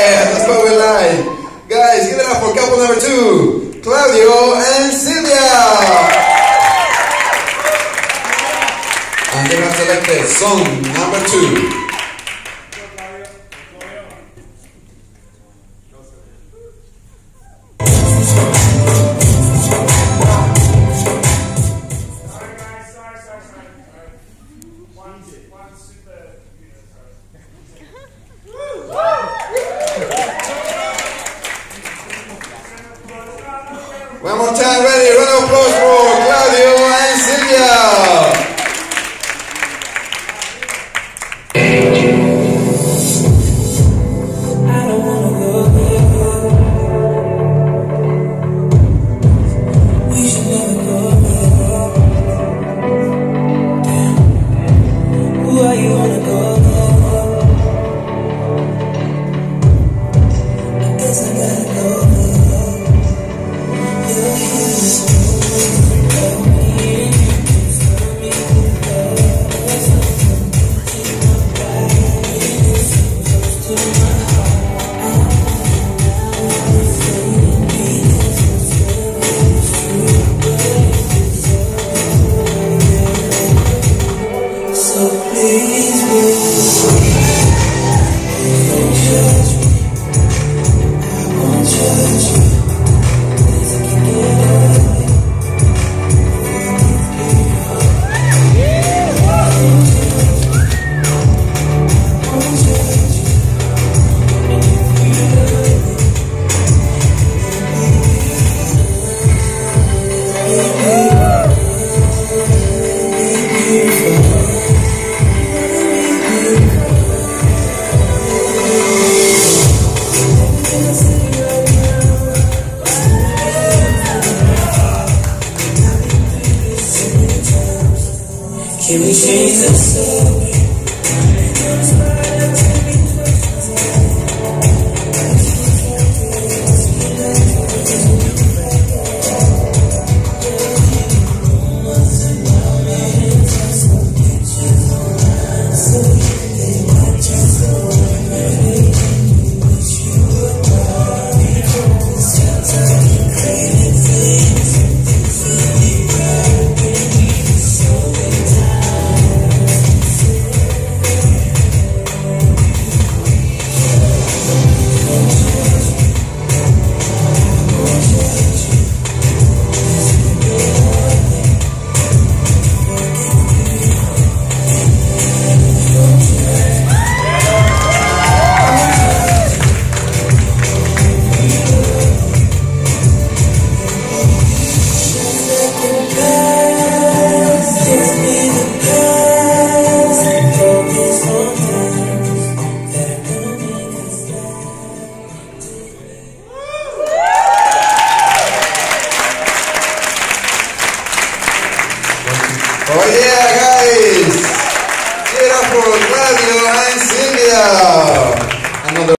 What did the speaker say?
Yeah, that's what we like. Guys, give it up for couple number 2, Claudio and Silvia. And they have selected song number 2. One more time, ready? Round of applause for Claudio and Silvia. I don't wanna go. We should never go. Why you wanna go? I guess I gotta go. Can we change this? Oh yeah, guys! Give it up for Claudio and Silvia!